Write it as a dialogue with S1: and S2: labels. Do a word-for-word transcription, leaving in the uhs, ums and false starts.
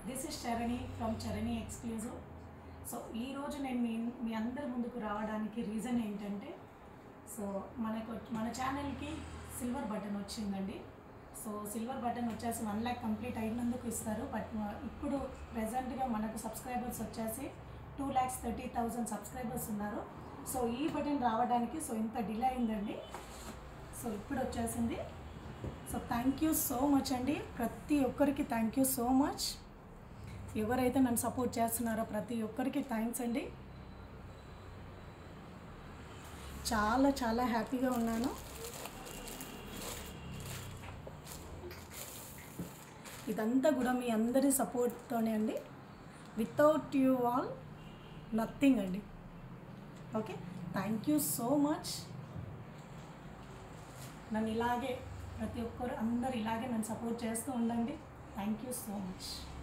S1: This is Charani from Charani exclusive. So ఈరోజు నేను మీ మీ అందరి ముందుకు రావడానికి రీజన్ ఏంటంటే, సో మనకు మన ఛానల్కి సిల్వర్ బటన్ వచ్చిందండి. సో సిల్వర్ బటన్ వచ్చేసి వన్ ల్యాక్ కంప్లీట్ అయినందుకు ఇస్తారు. బట్ ఇప్పుడు ప్రజెంట్గా మనకు సబ్స్క్రైబర్స్ వచ్చేసి two lakhs thirty thousand subscribers ఉన్నారు. సో ఈ బటన్ రావడానికి సో ఇంత డిలే అయిందండి. సో ఇప్పుడు వచ్చేసింది. So thank you so much అండి, ప్రతి ఒక్కరికి థ్యాంక్ యూ సో మచ్. ఎవరైతే నన్ను సపోర్ట్ చేస్తున్నారో ప్రతి ఒక్కరికి థ్యాంక్స్ అండి. చాలా చాలా హ్యాపీగా ఉన్నాను. ఇదంతా కూడా మీ అందరి సపోర్ట్తోనే అండి. వితౌట్ యూ ఆల్ నథింగ్ అండి. Okay, thank you so much. నన్ను ఇలాగే ప్రతి ఒక్కరు అందరు ఇలాగే నన్ను సపోర్ట్ చేస్తూ ఉండండి. Thank you so much.